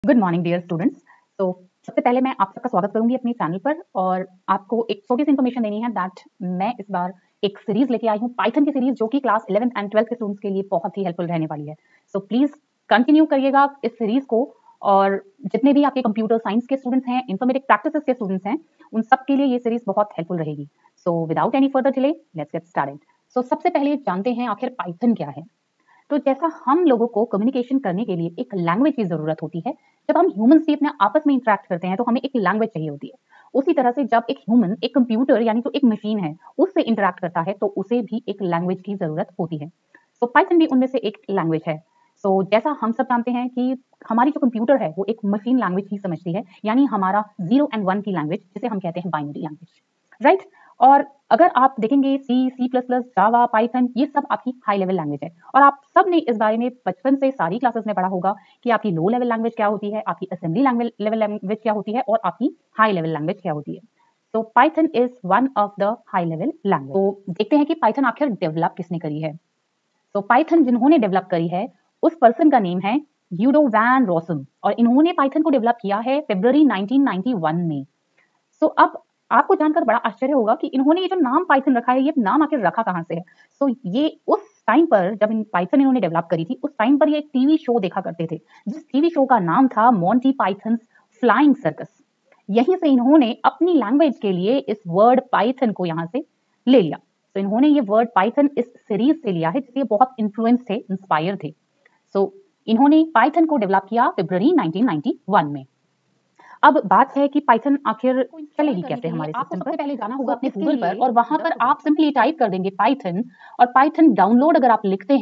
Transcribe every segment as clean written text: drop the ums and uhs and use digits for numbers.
Good morning dear students. तो सबसे पहले मैं आप सबका स्वागत करूंगी अपने चैनल पर और आपको एक छोटी सी इन्फॉर्मेशन देनी है दैट मैं इस बार एक सीरीज लेके आई हूँ पाइथन की सीरीज, जो कि क्लास 11th एंड 12th के स्टूडेंट्स के लिए बहुत ही हेल्पफुल रहने वाली है। सो प्लीज कंटिन्यू करिएगा इस सीरीज को, और जितने भी आपके कंप्यूटर साइंस के स्टूडेंट्स हैं, इंफॉर्मेटिक प्रैक्टिसेस के स्टूडेंट्स हैं, उन सब के लिए ये सीरीज बहुत हेल्पफुल रहेगी। So without any further delay let's get started. So सबसे पहले जानते हैं आखिर पाइथन क्या है। तो जैसा हम लोगों को कम्युनिकेशन करने के लिए एक लैंग्वेज की जरूरत होती है, जब हम ह्यूमंस भी अपने आपस में इंटरेक्ट करते हैं तो हमें एक लैंग्वेज चाहिए होती है। उसी तरह से जब एक ह्यूमन एक कंप्यूटर यानी जो एक मशीन है उससे इंटरेक्ट करता है तो उसे भी एक लैंग्वेज की जरूरत होती है। सो पाइथन भी उनमें से एक लैंग्वेज है। सो जैसा हम सब जानते हैं कि हमारी जो कंप्यूटर है वो एक मशीन लैंग्वेज ही समझती है, यानी हमारा 0 and 1 की लैंग्वेज, जिसे हम कहते हैं बाइनरी लैंग्वेज, राइट। और अगर आप देखेंगे C++, जावा, पाइथन, ये सब आपकी हाई लेवल लैंग्वेज है। और आप सब ने इस बारे में बचपन से सारी क्लासेस में पढ़ा होगा कि आपकी लो लेवल लैंग्वेज क्या होती है, आपकी असेंबली लेवल लैंग्वेज क्या होती है और आपकी हाई लेवल लैंग्वेज क्या होती है। तो Python is one of the high level language. तो देखते हैं कि पाइथन आखिर डेवलप किसने करी है। तो पाइथन जिन्होंने डेवलप करी है उस पर्सन का नेम है यूडो वैन रोसम, और इन्होंने पाइथन को डेवलप किया है फरवरी 1991 में। सो अब आपको जानकर बड़ा आश्चर्य होगा कि इन्होंने ये जो नाम पाइथन रखा है, ये नाम आखिर रखा कहाँ से है। सो ये उस टाइम पर जब पाइथन इन्होंने डेवलप करी थी, उस टाइम पर ये एक टीवी शो देखा करते थे, जिस टीवी शो का नाम था मॉन्टी पाइथन्स फ्लाइंग सर्कस। यहीं से इन्होंने अपनी लैंग्वेज के लिए इस वर्ड पाइथन को यहाँ से ले लिया। तो इन्होंने ये वर्ड पाइथन इस सीरीज से लिया है, जिससे बहुत इन्फ्लुएंस थे, इंस्पायर थे। सो इन्होंने पाइथन को डेवलप किया फरवरी 1991 में। अब बात है कि पाइथन आखिर चलेगी कैसे हमारे सिस्टम पर। सबसे पहले जाना होगा अपने गूगल पर और वहां पर आप सिंपली टाइप कर देंगे पाइथन, और पाइथन डाउनलोड अगर आप लिखते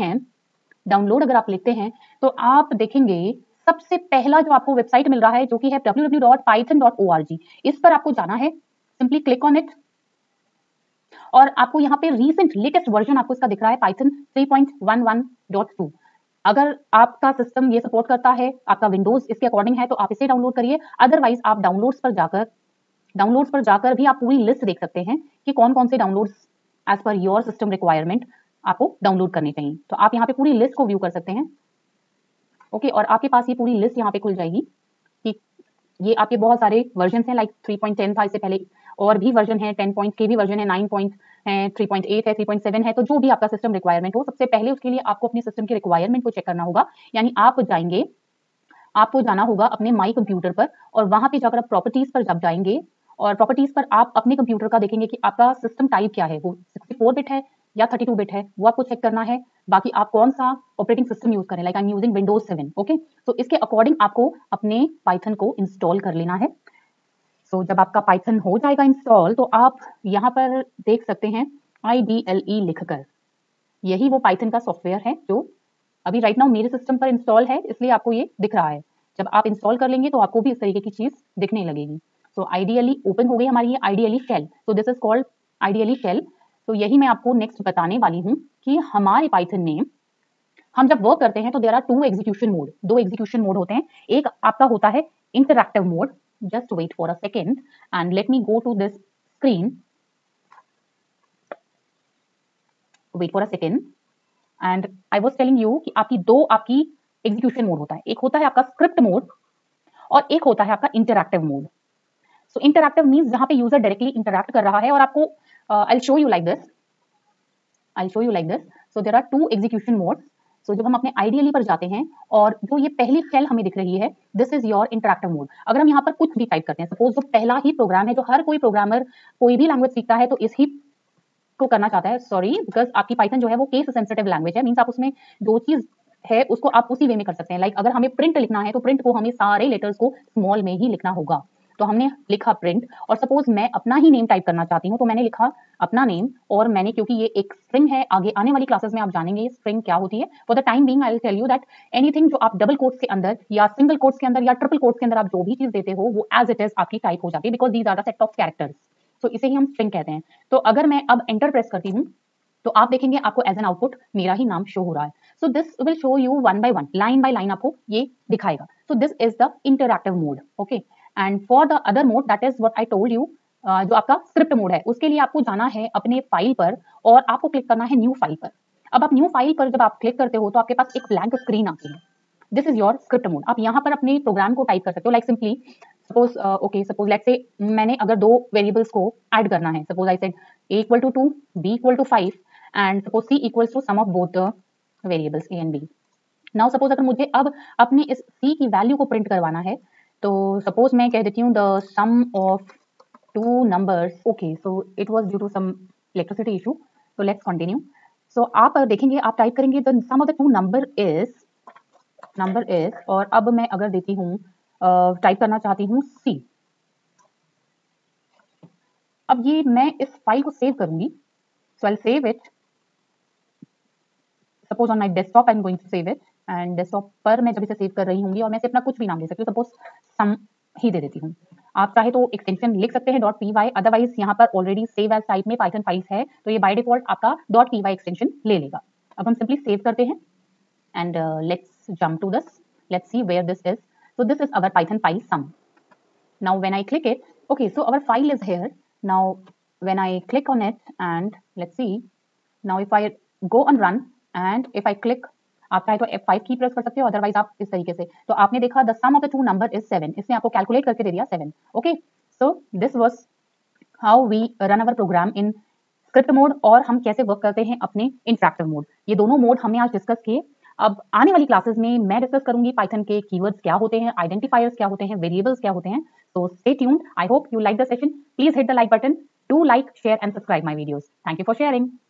हैं तो आप देखेंगे सबसे पहला जो आपको वेबसाइट मिल रहा है, जो कि है www.python.org। इस पर आपको जाना है, सिंपली क्लिक ऑन इट, और आपको यहाँ पे रीसेंट लेटेस्ट वर्जन आपको इसका दिख रहा है पाइथन 3.11.2। अगर आपका सिस्टम ये सपोर्ट करता है, आपका विंडोज इसके अकॉर्डिंग है, तो आप इसे डाउनलोड करिए। अदरवाइज आप डाउनलोड्स पर जाकर भी आप पूरी लिस्ट देख सकते हैं कि कौन कौन से downloads as per your system requirement आपको डाउनलोड करने चाहिए। तो आप यहाँ पे पूरी लिस्ट को व्यू कर सकते हैं। ओके, और आपके पास ये पूरी लिस्ट यहाँ पे खुल जाएगी कि ये आपके बहुत सारे वर्जन हैं, लाइक 3.10 था, इससे पहले और भी वर्जन है, 10 पॉइंट के भी वर्जन है, 9 पॉइंट है, 3.8 है, 3.7 है। तो जो भी आपका सिस्टम रिक्वायरमेंट हो, सबसे पहले उसके लिए आपको अपने सिस्टम की रिक्वायरमेंट को चेक करना होगा। यानी आपको जाना होगा अपने माई कंप्यूटर पर, और वहां पे जाकर आप प्रॉपर्टीज पर जब जाएंगे, और प्रॉपर्टीज पर आप अपने कंप्यूटर का देखेंगे कि आपका सिस्टम टाइप क्या है, वो 64 बिट है या 32 बिट है, वो आपको चेक करना है। बाकी आप कौन सा ऑपरेटिंग सिस्टम यूज करें, like I am using Windows 7। Okay, तो इसके अकॉर्डिंग आपको अपने पाइथन को इंस्टॉल कर लेना है। सो जब आपका पाइथन हो जाएगा इंस्टॉल, तो आप यहाँ पर देख सकते हैं IDLE लिखकर, यही वो पाइथन का सॉफ्टवेयर है जो अभी राइट नाउ मेरे सिस्टम पर इंस्टॉल है, इसलिए आपको ये दिख रहा है। जब आप इंस्टॉल कर लेंगे तो आपको भी इस तरीके की चीज दिखने लगेगी। सो IDLE ओपन हो गई हमारी ये IDLE shell. So this is called IDLE shell. तो यही मैं आपको नेक्स्ट बताने वाली हूँ कि हमारे पाइथन में हम जब वर्क करते हैं तो देयर आर दो एग्जीक्यूशन मोड होते हैं। एक आपका होता है interactive mode. Just wait for a second and let me go to this screen. Wait for a second and I was telling you कि आपकी एग्जीक्यूशन मोड होता है। एक होता है आपका स्क्रिप्ट मोड और एक होता है आपका interactive mode. So interactive means जहां पे यूजर डायरेक्टली इंटरैक्ट कर रहा है, और आपको I will show you like this. So there are two execution modes. सो जब हम अपने IDLE पर जाते हैं और जो ये पहली शेल हमें दिख रही है, this is your interactive mode. अगर हम यहाँ पर कुछ भी टाइप करते हैं, सपोज जो पहला ही प्रोग्राम है जो हर कोई प्रोग्रामर कोई भी लैंग्वेज सीखता है तो इस ही को करना चाहता है, सॉरी, बिकॉज आपकी पाइथन जो है वो केस सेंसिटिव लैंग्वेज है, मींस आप उसमें जो चीज है उसको आप उसी वे में कर सकते हैं। लाइक अगर हमें प्रिंट लिखना है तो प्रिंट को हमें सारे लेटर्स को स्मॉल में ही लिखना होगा। तो हमने लिखा प्रिंट, और सपोज मैं अपना ही नेम टाइप करना चाहती हूँ तो मैंने लिखा अपना नेम, और मैंने, क्योंकि ये एक स्ट्रिंग है, आगे आने वाली क्लासेस में आप जानेंगे स्ट्रिंग क्या होती है। For the time being I will tell you that anything जो आप डबल कोट्स के अंदर या सिंगल कोट्स के अंदर या ट्रिपल कोट्स के अंदर आप जो भी चीज देते हो वो एज इट इज आपकी टाइप हो जाती है, because these are the set of characters. तो इसे ही हम स्ट्रिंग कहते हैं। तो अगर मैं अब एंटर प्रेस करती हूँ तो आप देखेंगे आपको एज एन आउटपुट मेरा ही नाम शो हो रहा है। So this will show you one by one, line by line आपको ये दिखाएगा। So this is the interactive mode. Okay, and for the other mode that is what I told you, जो आपका स्क्रिप्ट मोड है, उसके लिए आपको जाना है अपने फाइल पर और आपको क्लिक करना है न्यू फाइल पर। अब आप न्यू फाइल पर जब आप क्लिक करते हो तो आपके पास एक ब्लैंक स्क्रीन आती है। This is your script mode. आप यहाँ पर अपने प्रोग्राम को टाइप कर सकते हो, like simply suppose let's say मैंने अगर दो वेरिएबल्स को ऐड करना है, suppose I said a equal to 2, b equal to 5 and suppose c equals to sum of both the variables a and b। Now suppose अगर मुझे अब अपने इस c की वैल्यू को प्रिंट करवाना है, तो सपोज मैं कह देती हूँ the sum of two numbers, okay so it was due to some electricity issue, so let's continue। so आप देखेंगे, आप टाइप करेंगे the sum of the two number is और अब मैं अगर देती हूँ टाइप करना चाहती हूँ c। अब ये मैं इस फाइल को सेव करूंगी, so I'll save it, suppose on my desktop I'm going to save it, and desktop पर मैं जब इसे सेव कर रही होंगी और मैं इसे अपना कुछ भी नाम दे सकती हूँ, सपोज सम ही दे देती हूँ। आप चाहे तो एक्सटेंशन लिख सकते हैं .py, अदरवाइज यहाँ पर ऑलरेडी सेव एज टाइप में पाइथन फाइल्स है, तो ये बाय डिफॉल्ट आपका .py एक्सटेंशन ले लेगा। अब हम सिंपली सेव करते हैं and let's jump to this, let's see where this is. So this is our Python file sum. Now when I click it, okay so our file is here. Now when I click on it and let's see, now if I go on run and if I click, आप चाहे तो F5 की press कर सकते हो, otherwise आप इस तरीके से, तो आपने देखा the sum of the two number is 7, इसने आपको कैलकुलेट करके दे दिया 7। Okay so this was how we run our program in script mode, और हम कैसे वर्क करते हैं अपने इंटरैक्टिव मोड। ये दोनों मोड हमने आज डिस्कस किए। अब आने वाली क्लासेस में मैं डिस्कस करूंगी पाइथन के कीवर्ड्स क्या होते हैं, आइडेंटिफायर्स क्या होते हैं, वेरिएबल्स क्या होते हैं। So stay tuned. I hope you like the session. Please hit the like button, do like, share and subscribe my videos. Thank you for sharing.